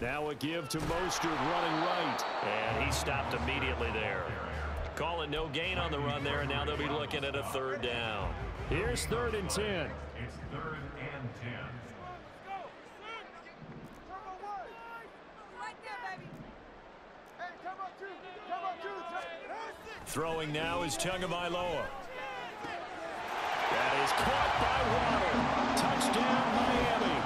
Now a give to Mostert running right. And he stopped immediately there. Call it no gain on the run there, and now they'll be looking at a third down. Here's 3rd and 10. It's 3rd and 10. Throwing now is Tagovailoa. That is caught by Waddle. Touchdown, Miami.